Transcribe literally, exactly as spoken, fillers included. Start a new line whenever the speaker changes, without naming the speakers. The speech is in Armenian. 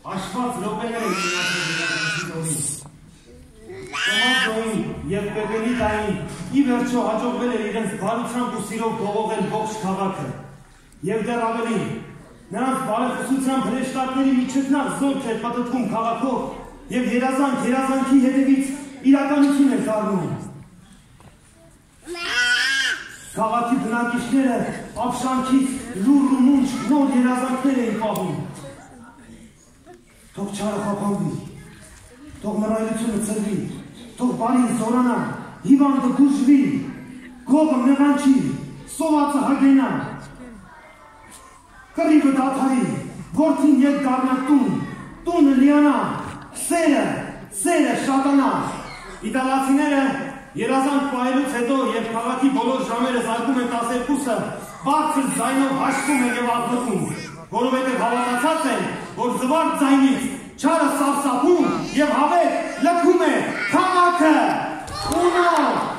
Աշված ռոպեներ են մնացել Տոմասոյին և Պեպենի տային ի վերջո հաջողվել էր իրենց բարությամբ ու սիրով գողողել ողջ քաղաքը և դեռ ավելին նրանց բարեխոսությամբ հրեշտակների միջև նա զորք էր պտտվում քաղաքով և երազանք երազանքի հետևից իրականություն էր դառնում Քաղաքի բնակիչները ապշանքից լուռ ու մունջ նոր երազանքներ էին պահում Թող չարը խափանվի, թող մռայլությունը ցրվի, թող բարին զորանա, հիվանդը բուժվի, գողը նեղանչի, սովածը հագենա Կռիվը դադարի, որդին ետ գարնա տուն, տունը լիանա, սերը, սերը շատանա Իտալացիները երազանք պահելուց հետո և քաղաքի բոլոր ժամերը զարկում են տասներկուսը բարձր ձայնով հաշվում են և աղմկում որովհետև հավատացած են, որ զվարթ ձայնից չարը սարսափում և հավետ լքում է քաղաքը, ունո